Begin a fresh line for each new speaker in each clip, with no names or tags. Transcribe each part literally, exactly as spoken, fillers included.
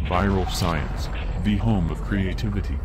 Viral Science, the home of creativity.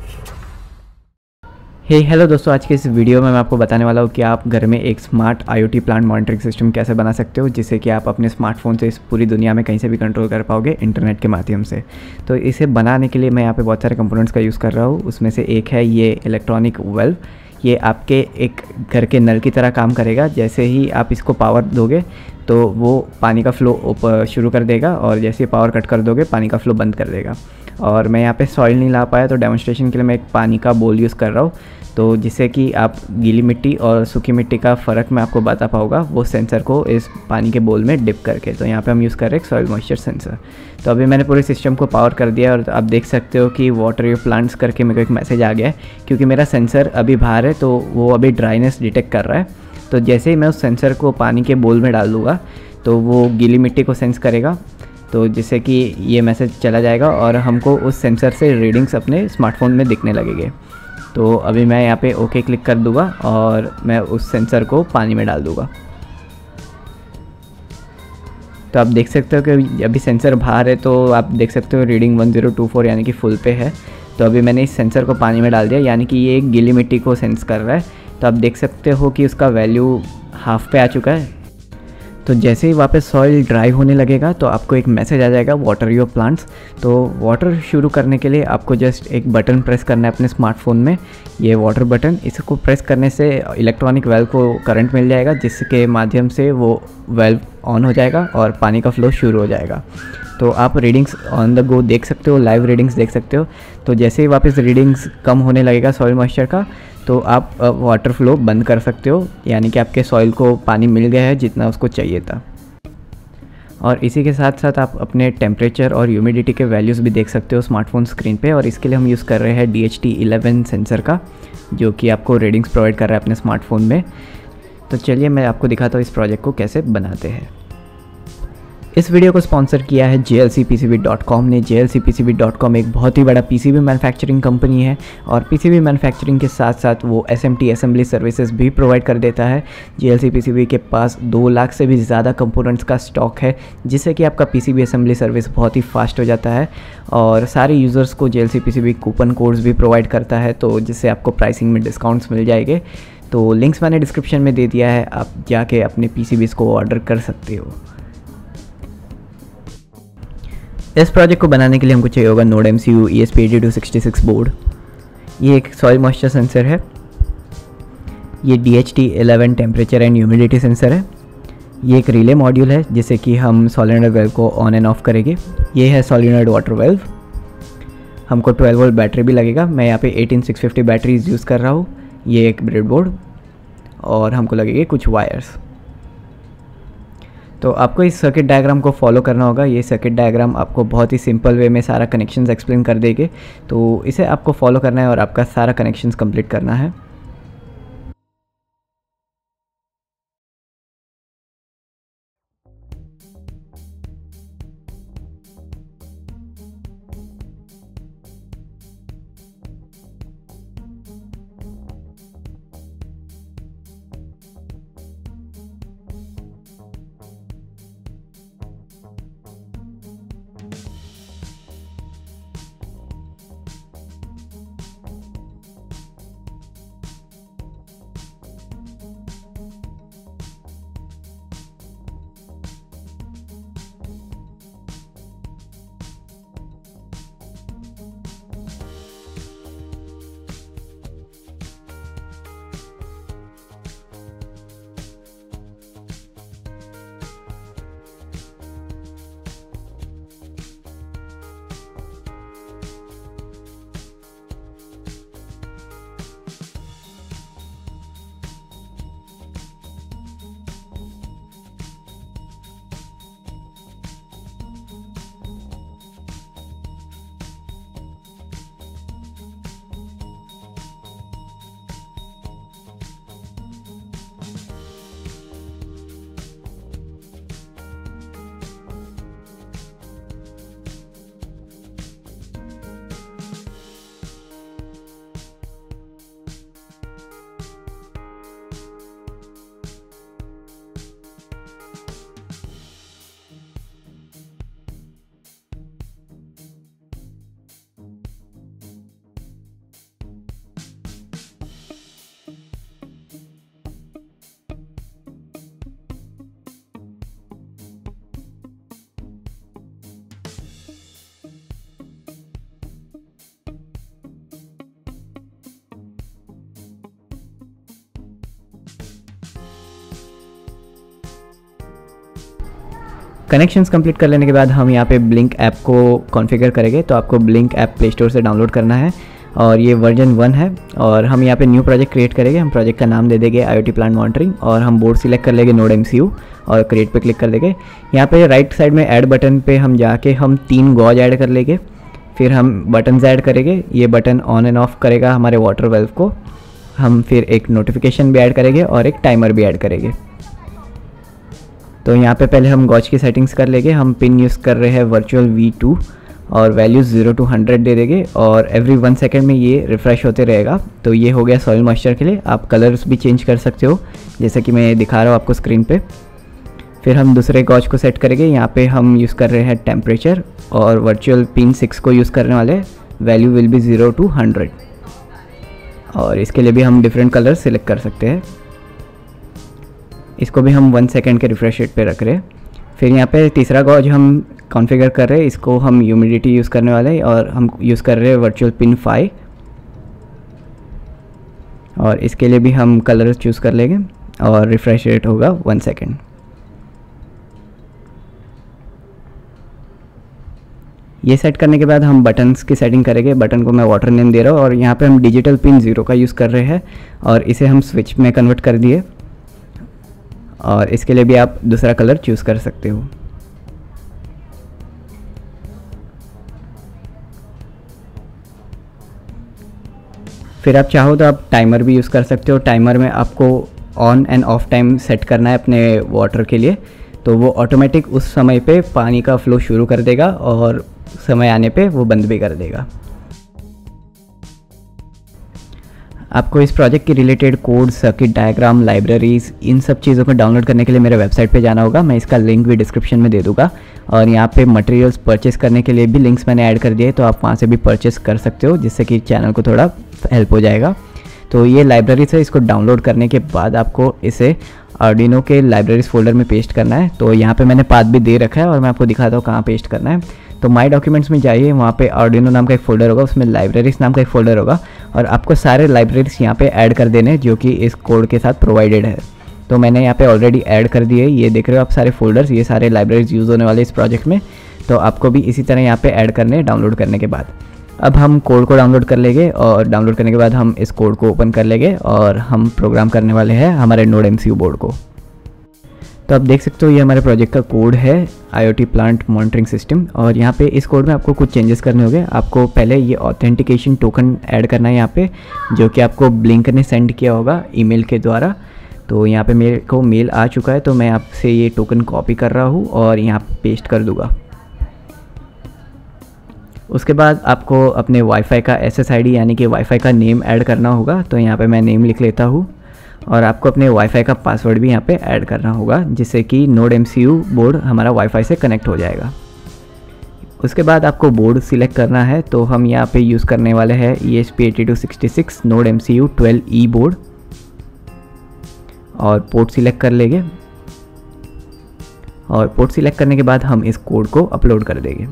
Hey hey, hello दोस्तों, आज के इस वीडियो में मैं आपको बताने वाला हूँ कि आप घर में एक smart IoT plant monitoring system कैसे बना सकते हो, जिससे कि आप अपने स्मार्टफोन से इस पूरी दुनिया में कहीं से भी कंट्रोल कर पाओगे इंटरनेट के माध्यम से। तो इसे बनाने के लिए मैं यहाँ पे बहुत सारे कंपोनेंट्स का यूज़ कर रहा हूँ। उसमें से एक है ये इलेक्ट्रॉनिक वेल्व। ये आपके एक घर के नल की तरह काम करेगा। जैसे ही आप इसको पावर दोगे तो वो पानी का फ्लो शुरू कर देगा, और जैसे ही पावर कट कर दोगे पानी का फ्लो बंद कर देगा। और मैं यहाँ पे सॉइल नहीं ला पाया, तो डेमोन्स्ट्रेशन के लिए मैं एक पानी का बोल यूज़ कर रहा हूँ। तो जिससे कि आप गीली मिट्टी और सूखी मिट्टी का फ़र्क मैं आपको बता पाऊँगा वो सेंसर को इस पानी के बोल में डिप करके। तो यहाँ पे हम यूज़ कर रहे हैं एक सॉइल मॉइस्चर सेंसर। तो अभी मैंने पूरे सिस्टम को पावर कर दिया, और आप देख सकते हो कि वाटर योर प्लांट्स करके मेरे को एक मैसेज आ गया है, क्योंकि मेरा सेंसर अभी बाहर है तो वो अभी ड्राइनेस डिटेक्ट कर रहा है। तो जैसे ही मैं उस सेंसर को पानी के बोल में डाल दूँगा तो वो गीली मिट्टी को सेंस करेगा, तो जिससे कि ये मैसेज चला जाएगा और हमको उस सेंसर से रीडिंग्स अपने स्मार्टफोन में दिखने लगेंगे। तो अभी मैं यहाँ पे ओके क्लिक कर दूँगा और मैं उस सेंसर को पानी में डाल दूँगा। तो आप देख सकते हो कि अभी सेंसर बाहर है, तो आप देख सकते हो reading one zero two four यानी कि फुल पे है। तो अभी मैंने इस सेंसर को पानी में डाल दिया, यानी कि ये एक गीली मिट्टी को सेंस कर रहा है। तो आप देख सकते हो कि उसका वैल्यू हाफ पे आ चुका है। तो जैसे ही वापस सॉइल ड्राई होने लगेगा तो आपको एक मैसेज आ जाएगा वाटर योर प्लांट्स। तो वाटर शुरू करने के लिए आपको जस्ट एक बटन प्रेस करना है अपने स्मार्टफोन में, ये वाटर बटन। इसको प्रेस करने से इलेक्ट्रॉनिक वेल्व को करंट मिल जाएगा, जिसके माध्यम से वो वेल्व ऑन हो जाएगा और पानी का फ्लो शुरू हो जाएगा। तो आप रीडिंग्स ऑन द गो देख सकते हो, लाइव रीडिंग्स देख सकते हो। तो जैसे ही वापस रीडिंग्स कम होने लगेगा सॉइल मॉइस्चर का, तो आप वाटर फ्लो बंद कर सकते हो, यानी कि आपके सॉइल को पानी मिल गया है जितना उसको चाहिए था। और इसी के साथ साथ आप अपने टेम्परेचर और ह्यूमिडिटी के वैल्यूज़ भी देख सकते हो स्मार्टफोन स्क्रीन पे। और इसके लिए हम यूज़ कर रहे हैं D H T eleven sensor का, जो कि आपको रीडिंग्स प्रोवाइड कर रहा है अपने स्मार्टफोन में। तो चलिए मैं आपको दिखाता हूँ इस प्रोजेक्ट को कैसे बनाते हैं। इस वीडियो को स्पॉन्सर किया है J L C P C B dot com ने। J L C P C B dot com एक बहुत ही बड़ा पीसीबी मैन्युफैक्चरिंग कंपनी है, और पीसीबी मैन्युफैक्चरिंग के साथ साथ वो S M T assembly services भी प्रोवाइड कर देता है। J L C P C B के पास दो लाख से भी ज़्यादा कंपोनेंट्स का स्टॉक है, जिससे कि आपका पीसीबी असेंबली सर्विस बहुत ही फास्ट हो जाता है। और सारे यूज़र्स को J L C P C B coupon codes भी प्रोवाइड करता है, तो जिससे आपको प्राइसिंग में डिस्काउंट्स मिल जाएंगे। तो लिंक्स मैंने डिस्क्रिप्शन में दे दिया है, आप जाके अपने पीसीबीज़ को ऑर्डर कर सकते हो। इस प्रोजेक्ट को बनाने के लिए हमको चाहिए होगा node M C U E S P eighty two sixty six board. ये एक सॉइल मॉइस्चर सेंसर है। ये D H T eleven temperature and humidity sensor है। ये एक रिले मॉड्यूल है, जिससे कि हम सोलेनॉइड वेल्व को ऑन एंड ऑफ करेंगे। ये है सोलेनॉइड वाटर वेल्व। हमको ट्वेल्व वोल्ट बैटरी भी लगेगा। मैं यहाँ पे eighteen six fifty batteries use कर रहा हूँ। ये एक ब्रेडबोर्ड, और हमको लगेंगे कुछ वायर्स। तो आपको इस सर्किट डायग्राम को फॉलो करना होगा। ये सर्किट डायग्राम आपको बहुत ही सिंपल वे में सारा कनेक्शंस एक्सप्लेन कर देंगे, तो इसे आपको फॉलो करना है और आपका सारा कनेक्शंस कंप्लीट करना है। कनेक्शंस कंप्लीट कर लेने के बाद हम यहाँ पे ब्लिंक ऐप को कॉन्फ़िगर करेंगे। तो आपको ब्लिंक ऐप प्ले स्टोर से डाउनलोड करना है और ये वर्जन वन है। और हम यहाँ पे न्यू प्रोजेक्ट क्रिएट करेंगे। हम प्रोजेक्ट का नाम दे देंगे आईओटी प्लांट मॉनिटरिंग और हम बोर्ड सिलेक्ट कर लेंगे नोड एमसीयू और क्रिएट पे क्लिक कर देंगे। यहाँ पे राइट साइड में ऐड बटन पे हम जाके हम तीन गॉज ऐड कर लेंगे। फिर हम बटन्स ऐड करेंगे। ये बटन ऑन एंड ऑफ करेगा हमारे वाटर वेल्व को। हम फिर एक नोटिफिकेशन भी ऐड करेंगे और एक टाइमर भी ऐड करेंगे। तो यहाँ पे पहले हम गॉज की सेटिंग्स कर लेंगे। हम पिन यूज़ कर रहे हैं वर्चुअल वी टू और वैल्यूज़ ज़ीरो टू हंड्रेड दे देंगे और एवरी वन सेकेंड में ये रिफ़्रेश होते रहेगा। तो ये हो गया सॉइल मॉइस्चर के लिए। आप कलर्स भी चेंज कर सकते हो जैसे कि मैं दिखा रहा हूँ आपको स्क्रीन पे। फिर हम दूसरे गॉज को सेट करेंगे। यहाँ पे हम यूज़ कर रहे हैं टेम्परेचर और वर्चुअल पिन सिक्स को यूज़ करने वाले। Value will be zero to hundred और इसके लिए भी हम डिफरेंट कलर सिलेक्ट कर सकते हैं। इसको भी हम वन सेकेंड के रिफ्रेश रेट पे रख रहे हैं। फिर यहाँ पे तीसरा गॉज हम कॉन्फ़िगर कर रहे हैं। इसको हम ह्यूमिडिटी यूज़ करने वाले हैं और हम यूज़ कर रहे हैं वर्चुअल पिन फाइव और इसके लिए भी हम कलर चूज़ कर लेंगे और रिफ्रेश रेट होगा वन सेकेंड। ये सेट करने के बाद हम बटन्स की सेटिंग करेंगे। बटन को मैं वाटर नेम दे रहा हूँ और यहाँ पे हम डिजिटल पिन ज़ीरो का यूज़ कर रहे हैं और इसे हम स्विच में कन्वर्ट कर दिए और इसके लिए भी आप दूसरा कलर चूज़ कर सकते हो। फिर आप चाहो तो आप टाइमर भी यूज़ कर सकते हो। टाइमर में आपको on and off time set करना है अपने वाटर के लिए। तो वो ऑटोमेटिक उस समय पे पानी का फ्लो शुरू कर देगा और समय आने पे वो बंद भी कर देगा। आपको इस प्रोजेक्ट के related code, circuit diagram, libraries, इन सब चीज़ों को डाउनलोड करने के लिए मेरे वेबसाइट पे जाना होगा। मैं इसका लिंक भी डिस्क्रिप्शन में दे दूँगा और यहाँ पे मटेरियल्स परचेस करने के लिए भी लिंक्स मैंने ऐड कर दिए। तो आप वहाँ से भी परचेस कर सकते हो जिससे कि चैनल को थोड़ा हेल्प हो जाएगा। तो ये लाइब्रेरीज है। इसको डाउनलोड करने के बाद आपको इसे आर्डिनो के लाइब्रेरीज फोल्डर में पेस्ट करना है। तो यहाँ पे मैंने पाथ भी दे रखा है और मैं आपको दिखाता हूँ कहाँ पेस्ट करना है। तो माय डॉक्यूमेंट्स में जाइए, वहाँ पे आर्डिनो नाम का एक फ़ोल्डर होगा, उसमें लाइब्रेरीज नाम का एक फ़ोल्डर होगा और आपको सारे लाइब्रेरीज यहाँ पे ऐड कर देने जो कि इस कोड के साथ प्रोवाइडेड है। तो मैंने यहाँ पे ऑलरेडी ऐड कर दिए। ये देख रहे हो आप सारे फोल्डर्स, ये सारे लाइब्रेरीज यूज़ होने वाले इस प्रोजेक्ट में। तो आपको भी इसी तरह यहाँ पे ऐड करने डाउनलोड करने के बाद। अब हम कोड को डाउनलोड कर लेंगे और डाउनलोड करने के बाद हम इस कोड को ओपन कर लेंगे और हम प्रोग्राम करने वाले हैं हमारे नोड एमसीयू बोर्ड को। तो आप देख सकते हो ये हमारे प्रोजेक्ट का कोड है, आईओटी प्लांट मॉनिटरिंग सिस्टम। और यहाँ पे इस कोड में आपको कुछ चेंजेस करने होंगे। आपको पहले ये ऑथेंटिकेशन टोकन ऐड करना है यहाँ पे, जो कि आपको ब्लिंक ने सेंड किया होगा ईमेल के द्वारा। तो यहाँ पे मेरे को मेल आ चुका है, तो मैं आपसे ये टोकन कॉपी कर रहा हूँ और यहाँ पे पेस्ट कर दूँगा। उसके बाद आपको अपने वाईफाई का एस एस आई डी यानी कि वाईफाई का नेम ऐड करना होगा। तो यहाँ पे मैं नेम लिख लेता हूँ और आपको अपने वाईफाई का पासवर्ड भी यहाँ पे ऐड करना होगा जिससे कि नोड एमसीयू बोर्ड हमारा वाईफाई से कनेक्ट हो जाएगा। उसके बाद आपको बोर्ड सिलेक्ट करना है। तो हम यहाँ पे यूज़ करने वाले हैं E S P eighty two sixty six node MCU twelve E board और पोर्ट सिलेक्ट कर लेंगे और पोर्ट सिलेक्ट करने के बाद हम इस कोड को अपलोड कर देंगे।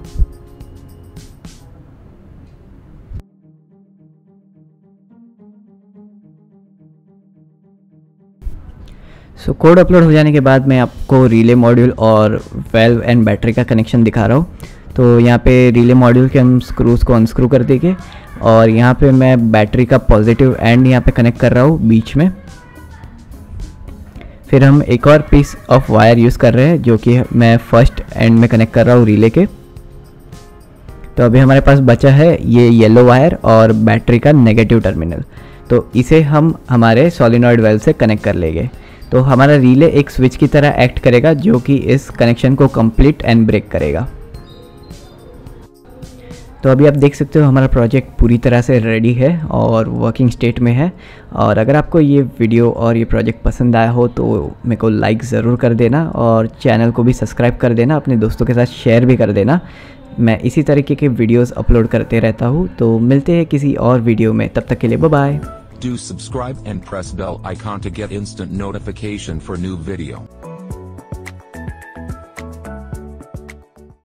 सो कोड अपलोड हो जाने के बाद मैं आपको रिले मॉड्यूल और वेल्व एंड बैटरी का कनेक्शन दिखा रहा हूँ। तो यहाँ पे रिले मॉड्यूल के हम स्क्रूज़ को अनस्क्रू कर देंगे और यहाँ पे मैं बैटरी का पॉजिटिव एंड यहाँ पे कनेक्ट कर रहा हूँ बीच में। फिर हम एक और पीस ऑफ वायर यूज़ कर रहे हैं जो कि मैं फर्स्ट एंड में कनेक्ट कर रहा हूँ रिले के। तो अभी हमारे पास बचा है ये येलो वायर और बैटरी का नेगेटिव टर्मिनल। तो इसे हम हमारे सोलिनॉइड वेल्व से कनेक्ट कर लेंगे। तो हमारा रिले एक स्विच की तरह एक्ट करेगा जो कि इस कनेक्शन को कंप्लीट एंड ब्रेक करेगा। तो अभी आप देख सकते हो हमारा प्रोजेक्ट पूरी तरह से रेडी है और वर्किंग स्टेट में है। और अगर आपको ये वीडियो और ये प्रोजेक्ट पसंद आया हो तो मेरे को लाइक ज़रूर कर देना और चैनल को भी सब्सक्राइब कर देना, अपने दोस्तों के साथ शेयर भी कर देना। मैं इसी तरीके के वीडियोस अपलोड करते रहता हूँ। तो मिलते हैं किसी और वीडियो में, तब तक के लिए bye bye.
Do subscribe and press bell icon to get instant notification for new video.